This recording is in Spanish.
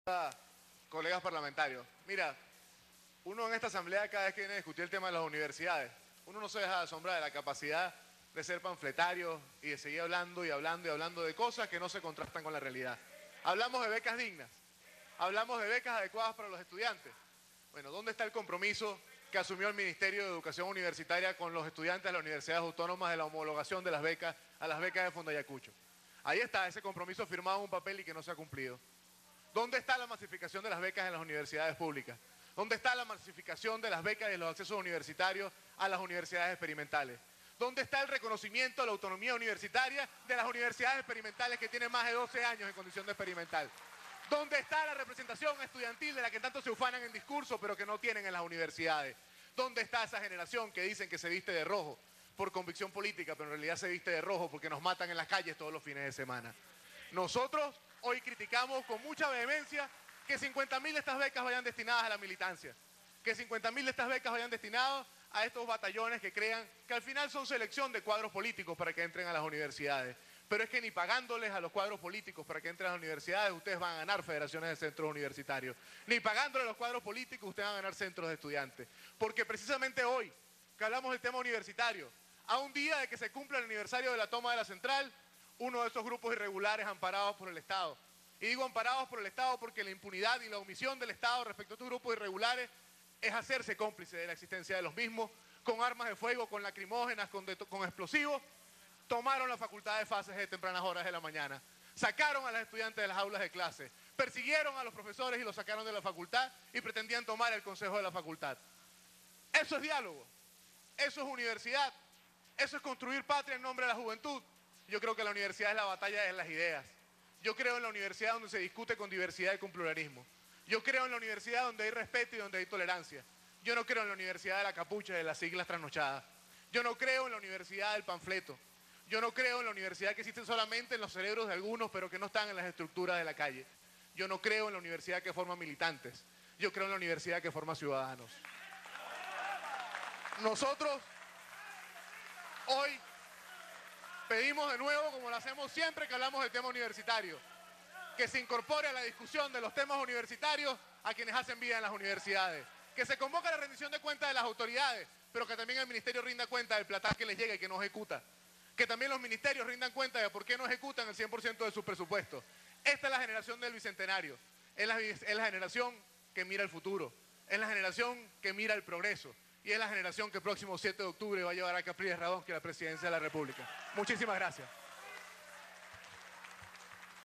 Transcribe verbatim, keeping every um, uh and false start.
a colegas parlamentarios. Mira, uno en esta asamblea cada vez que viene a discutir el tema de las universidades, uno no se deja de asombrar de la capacidad de ser panfletarios y de seguir hablando y hablando y hablando de cosas que no se contrastan con la realidad. Hablamos de becas dignas, hablamos de becas adecuadas para los estudiantes. Bueno, ¿dónde está el compromiso que asumió el Ministerio de Educación Universitaria con los estudiantes de las universidades autónomas de la homologación de las becas a las becas de Fondayacucho? Ahí está ese compromiso firmado en un papel y que no se ha cumplido. ¿Dónde está la masificación de las becas en las universidades públicas? ¿Dónde está la masificación de las becas y de los accesos universitarios a las universidades experimentales? ¿Dónde está el reconocimiento de la autonomía universitaria de las universidades experimentales que tienen más de doce años en condición de experimental? ¿Dónde está la representación estudiantil de la que tanto se ufanan en discurso pero que no tienen en las universidades? ¿Dónde está esa generación que dicen que se viste de rojo por convicción política, pero en realidad se viste de rojo porque nos matan en las calles todos los fines de semana? Nosotros hoy criticamos con mucha vehemencia que cincuenta mil de estas becas vayan destinadas a la militancia, que cincuenta mil de estas becas vayan destinadas a estos batallones que crean que al final son selección de cuadros políticos para que entren a las universidades. Pero es que ni pagándoles a los cuadros políticos para que entren a las universidades, ustedes van a ganar federaciones de centros universitarios. Ni pagándoles a los cuadros políticos, ustedes van a ganar centros de estudiantes. Porque precisamente hoy, que hablamos del tema universitario, a un día de que se cumpla el aniversario de la toma de la central, uno de esos grupos irregulares amparados por el Estado. Y digo amparados por el Estado porque la impunidad y la omisión del Estado respecto a estos grupos irregulares es hacerse cómplice de la existencia de los mismos, con armas de fuego, con lacrimógenas, con, con explosivos. Tomaron la facultad de fases de tempranas horas de la mañana, sacaron a los estudiantes de las aulas de clase, persiguieron a los profesores y los sacaron de la facultad y pretendían tomar el consejo de la facultad. Eso es diálogo, eso es universidad, eso es construir patria en nombre de la juventud. Yo creo que la universidad es la batalla de las ideas. Yo creo en la universidad donde se discute con diversidad y con pluralismo. Yo creo en la universidad donde hay respeto y donde hay tolerancia. Yo no creo en la universidad de la capucha y de las siglas trasnochadas. Yo no creo en la universidad del panfleto. Yo no creo en la universidad que existe solamente en los cerebros de algunos, pero que no están en las estructuras de la calle. Yo no creo en la universidad que forma militantes. Yo creo en la universidad que forma ciudadanos. Nosotros hoy pedimos de nuevo, como lo hacemos siempre que hablamos del tema universitario, que se incorpore a la discusión de los temas universitarios a quienes hacen vida en las universidades. Que se convoque a la rendición de cuentas de las autoridades, pero que también el ministerio rinda cuenta del plataje que les llega y que no ejecuta. Que también los ministerios rindan cuenta de por qué no ejecutan el cien por ciento de su presupuesto. Esta es la generación del Bicentenario. Es la, es la generación que mira el futuro. Es la generación que mira el progreso. Y es la generación que el próximo siete de octubre va a llevar a Capriles Radón que la presidencia de la República. Muchísimas gracias.